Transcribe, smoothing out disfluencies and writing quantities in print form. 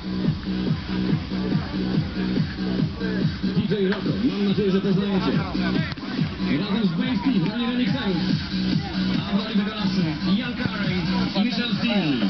DJ Rocco, mam nadzieję, że poznajecie. Razem z Bass Team, Rani Remixerów, a w roli wykonawcy Ian Carey i Michelle Steele.